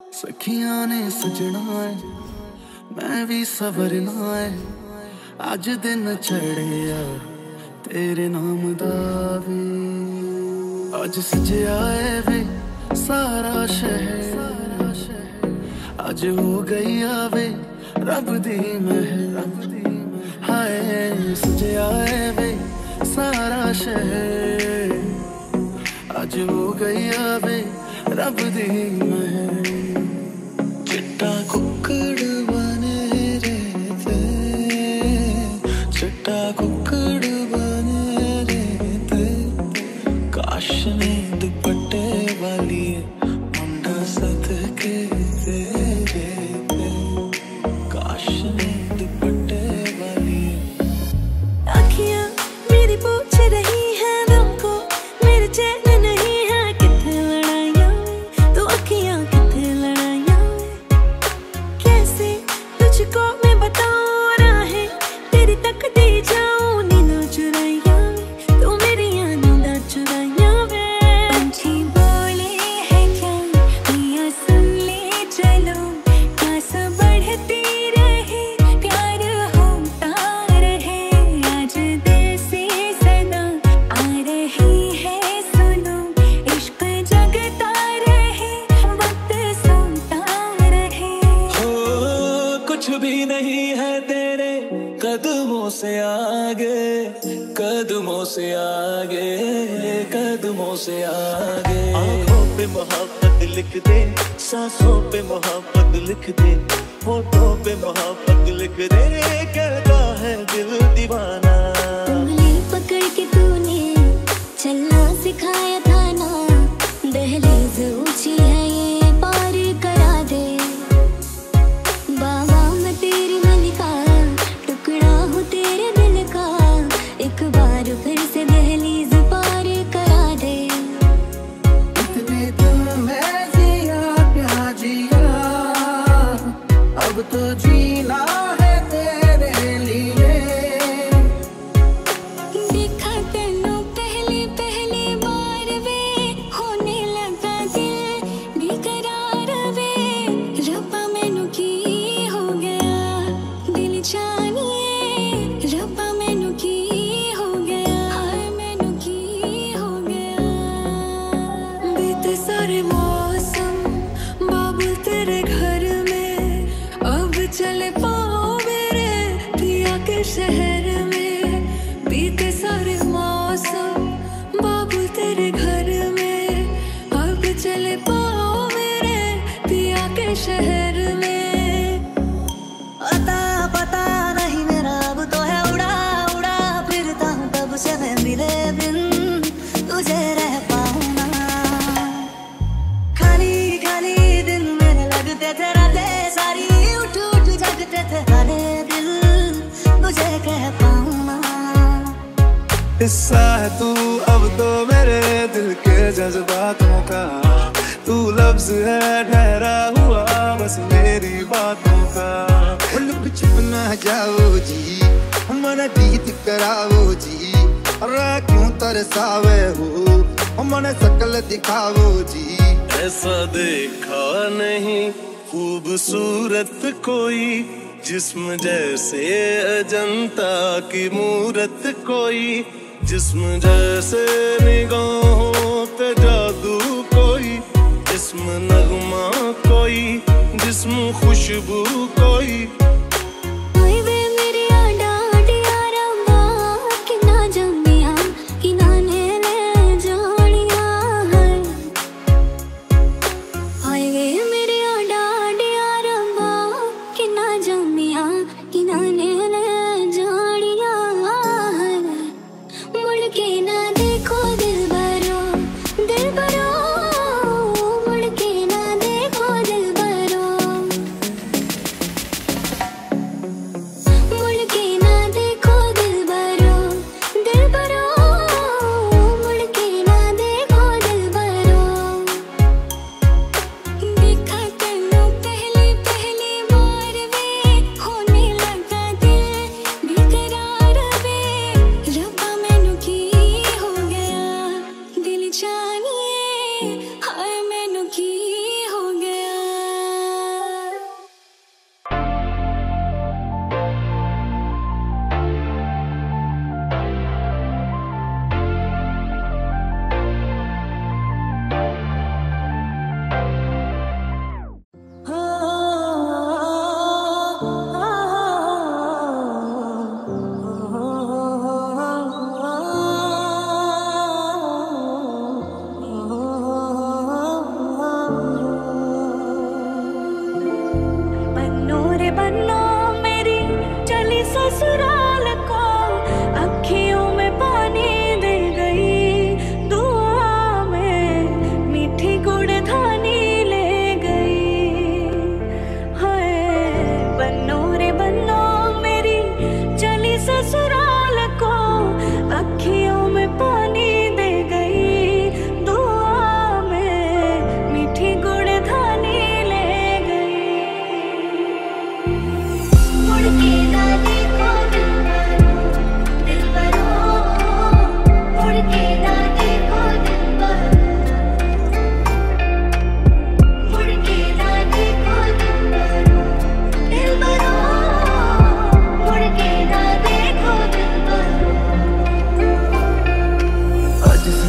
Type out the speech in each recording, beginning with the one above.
सखियां ने सजना है मैं भी सवरना है अज दिन चढ़े यार तेरे नाम दा वे अज सजया है वे सारा शहर अज हो गई आवे रब दी महर हाय सजया है वे सारा शहर अज हो गई आवे रब दी महर चिट्टा कुक्कड़ बने रहते चिट्टा कुक्कड़ बने रहते काश ने दुपट्टे वाली मुंडा सदके तेरे काश ने दुपट्टे वाली आँखियाँ मेरी पूछ रही है दिल को मेरे चैन नहीं है कितने लड़ाइयाँ तो आँखियाँ कितने लड़ाइयाँ कैसे तुझको मैं बताऊँ राहें तेरी तकती जाऊँ नींद चुराइयाँ तो मेरी नींद चुराइयाँ वे पंछी बोले है क्या मियाँ सुन ले चलो प्यास बढ़ती रहे प्यार होता रहे आज दिल से सदा आ रही है सुनो इश्क जगता रहे वक्त सोता रहे हो कुछ भी नहीं है तेरे कदमों से आगे कदमों से आगे कदमों से आगे आँखों पे मोहब्बत लिख दे सांसों पे मोहब्बत लिख दे होठों पे मोहब्बत लिख दे कहता है दिल दीवाना उंगली पकड़ के तूने चलना सिखाया था ना दहलीज ऊंची है ये पार करा दे बाबा मैं तेरी मलिका टुकड़ा हूँ तेरे दिल का एक बार फिर से दहलीज पार करा दे इतने दिल में जिया प्यार जिया अब तो जीना है तेरे लिए देखा तेनों पहली पहली बार वे होने लगा दिल बेकरार वे रब्बा मैनू की हो गया दिल जानिए रब्बा मैनू की हो गया हाय मैनू की हो गया बीते सारे मौसम बाबुल तेरे घर में अब चले पाओ मेरे पिया के शहर में बीते सारे मौसम बाबुल तेरे घर में अब चले पाओ मेरे पिया के शहर में अता पता नहीं मेरा अब तो है उड़ा उड़ा फिरता हूँ तब से मैं मिले बिन तुझे रह पाऊँ ना खाली खाली दिन मेरे लगते थे रातें सारी उठ उठ जगते थे सारे दिल तुझे कह पाऊँ ना हिस्सा है तू अब तो मेरे दिल के जज्बातों का तू लफ्ज है ठहरा हुआ बस मेरी बातों का लुक छुप ना जाओ जी मन दीद कराओ जी अरे क्यों तरसावे हो मन शकल दिखाओ जी ऐसा देखा नहीं खूबसूरत कोई जिस्म जैसे अजंता की मूरत कोई जिस्म जैसे निगाहों पे जादू कोई जिस्म नगमा कोई जिस्म खुशबू कोई ओए वे मेरी आडा आडिया रंबा किना जम्मिया किना नेले जानिया है ओए वे मेरी आडा आडिया रंबा किना जम्मिया किना नेले जानिया है मुड़ के ना देखो दिल भरो मुड़ के ना देखो दिल भरो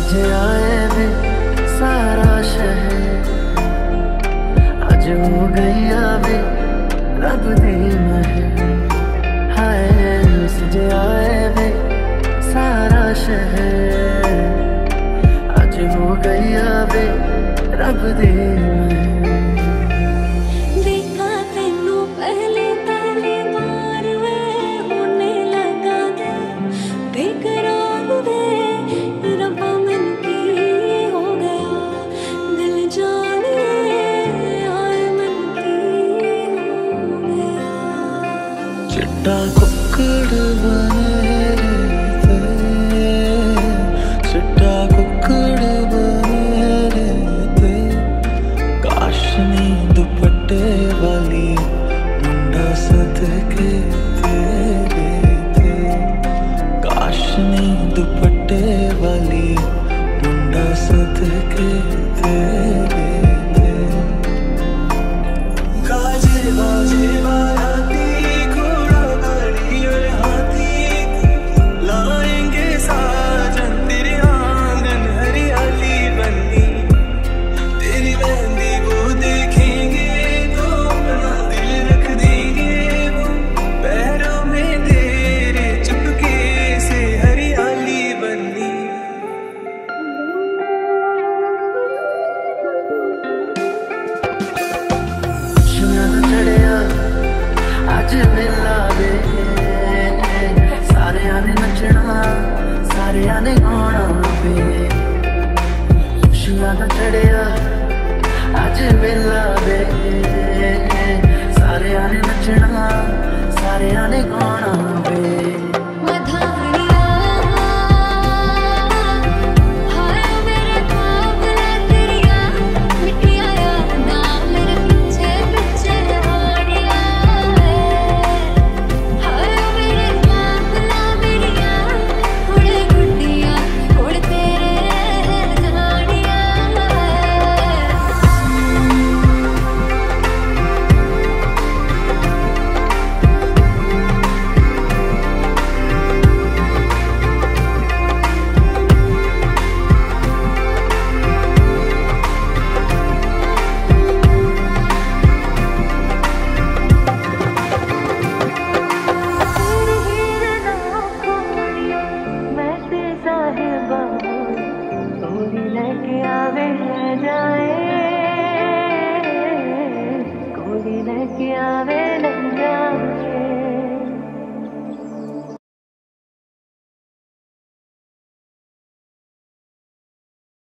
सजे आए वे सारा शहर अज हो गई आवे रब दी महर। हाय सजे आए वे सारा शहर अज हो गई आवे रब दी महर। चिट्टा कुक्कड़ बने रहते, चिट्टा कुक्कड़ बने रहते, काश नी दुपट्टे वाली मुंडा सदके तेरे थे, काश नी दुपट्टे वाली मुंडा सदके तेरे थे। गाजे बाजे बाराती अज मेला वे सारिया ने नचना सारिया ने गाना वे। खुशियां दा चढ़िया अज मेला वे सारिया ने नचना सारिया ने गाना वे।